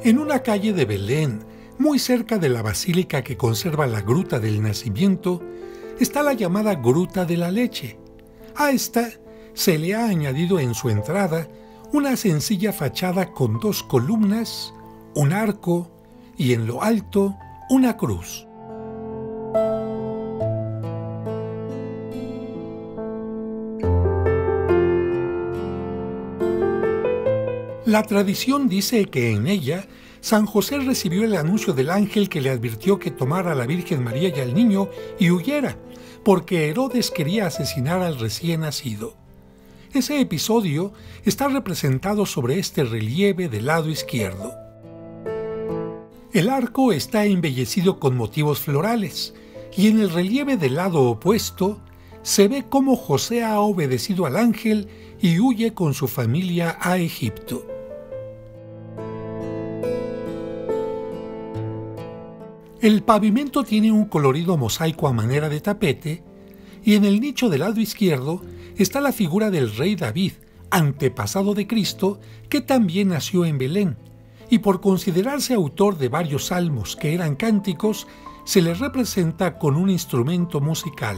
En una calle de Belén, muy cerca de la basílica que conserva la Gruta del Nacimiento, está la llamada Gruta de la Leche. A esta se le ha añadido en su entrada una sencilla fachada con 2 columnas, un arco y en lo alto una cruz. La tradición dice que en ella San José recibió el anuncio del ángel que le advirtió que tomara a la Virgen María y al niño y huyera, porque Herodes quería asesinar al recién nacido. Ese episodio está representado sobre este relieve del lado izquierdo. El arco está embellecido con motivos florales, y en el relieve del lado opuesto se ve cómo José ha obedecido al ángel y huye con su familia a Egipto. El pavimento tiene un colorido mosaico a manera de tapete, y en el nicho del lado izquierdo está la figura del rey David, antepasado de Cristo, que también nació en Belén, y por considerarse autor de varios salmos que eran cánticos, se le representa con un instrumento musical.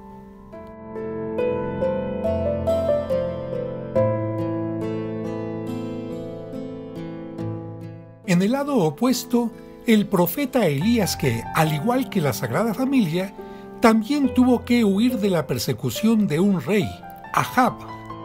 En el lado opuesto, el profeta Elías, que, al igual que la Sagrada Familia, también tuvo que huir de la persecución de un rey, Ahab.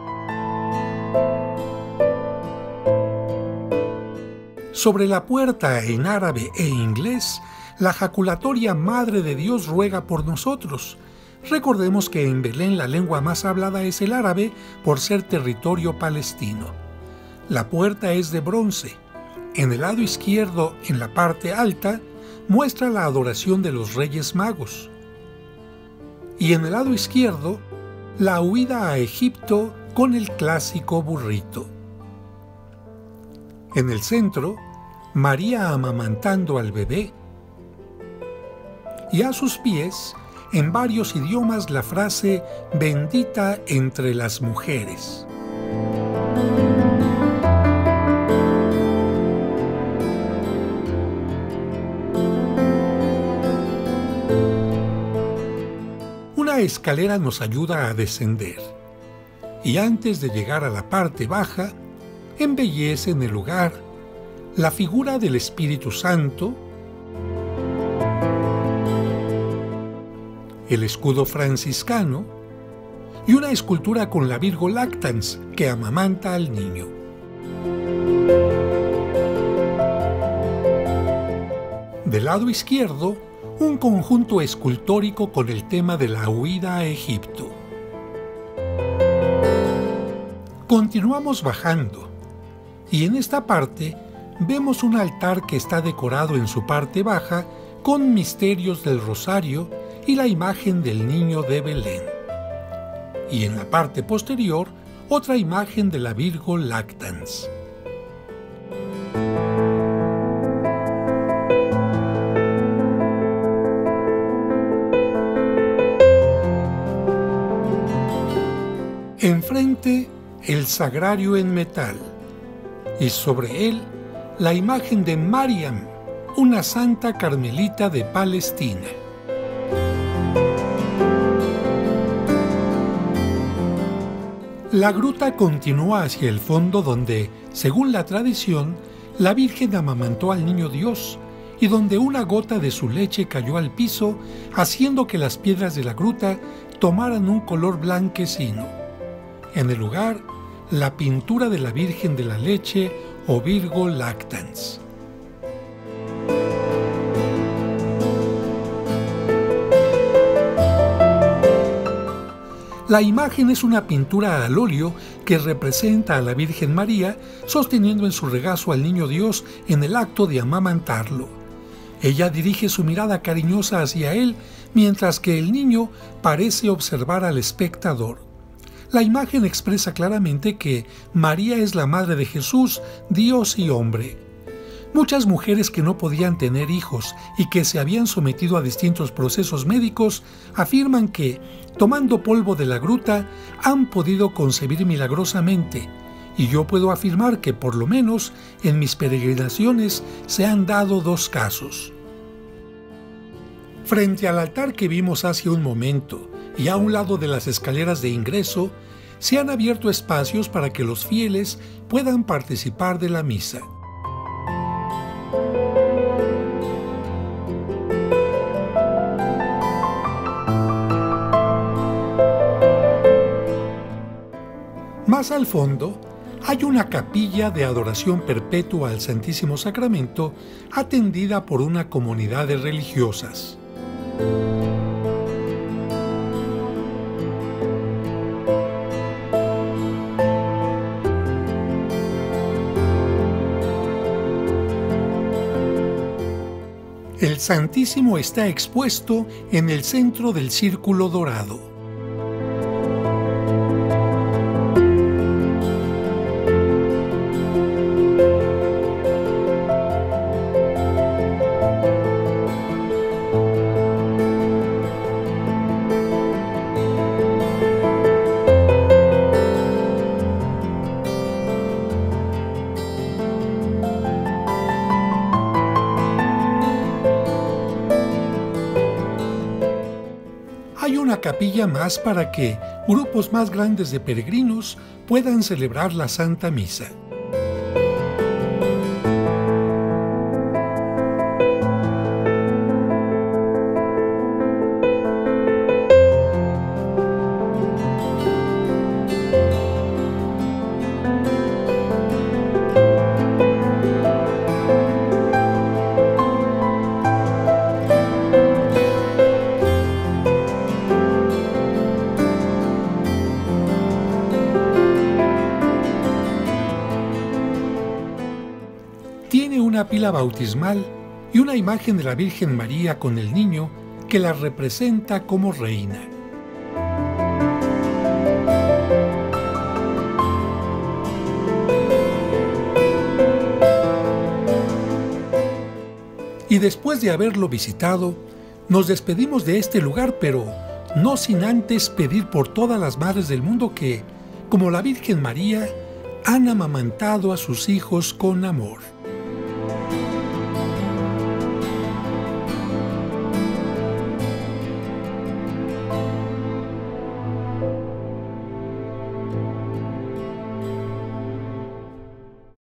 Sobre la puerta en árabe e inglés, la jaculatoria Madre de Dios ruega por nosotros. Recordemos que en Belén la lengua más hablada es el árabe por ser territorio palestino. La puerta es de bronce. En el lado izquierdo, en la parte alta, muestra la adoración de los Reyes Magos. Y en el lado izquierdo, la huida a Egipto con el clásico burrito. En el centro, María amamantando al bebé. Y a sus pies, en varios idiomas, la frase «bendita entre las mujeres». Una escalera nos ayuda a descender, y antes de llegar a la parte baja, embellece en el lugar la figura del Espíritu Santo, el escudo franciscano y una escultura con la Virgo Lactans que amamanta al niño. Del lado izquierdo, un conjunto escultórico con el tema de la huida a Egipto. Continuamos bajando, y en esta parte vemos un altar que está decorado en su parte baja con misterios del rosario y la imagen del niño de Belén. Y en la parte posterior, otra imagen de la Virgo Lactans. Enfrente, el sagrario en metal, y sobre él, la imagen de Mariam, una santa carmelita de Palestina. La gruta continúa hacia el fondo donde, según la tradición, la Virgen amamantó al niño Dios y donde una gota de su leche cayó al piso, haciendo que las piedras de la gruta tomaran un color blanquecino. En el lugar, la pintura de la Virgen de la Leche o Virgo Lactans. La imagen es una pintura al óleo que representa a la Virgen María sosteniendo en su regazo al niño Dios en el acto de amamantarlo. Ella dirige su mirada cariñosa hacia él, mientras que el niño parece observar al espectador. La imagen expresa claramente que María es la madre de Jesús, Dios y hombre. Muchas mujeres que no podían tener hijos y que se habían sometido a distintos procesos médicos afirman que, tomando polvo de la gruta, han podido concebir milagrosamente, y yo puedo afirmar que por lo menos en mis peregrinaciones se han dado dos casos. Frente al altar que vimos hace un momento y a un lado de las escaleras de ingreso, se han abierto espacios para que los fieles puedan participar de la misa. Más al fondo, hay una capilla de adoración perpetua al Santísimo Sacramento atendida por una comunidad de religiosas. El Santísimo está expuesto en el centro del círculo dorado. Hay una capilla más para que grupos más grandes de peregrinos puedan celebrar la Santa Misa. Tiene una pila bautismal y una imagen de la Virgen María con el niño que la representa como reina. Y después de haberlo visitado, nos despedimos de este lugar, pero no sin antes pedir por todas las madres del mundo que, como la Virgen María, han amamantado a sus hijos con amor.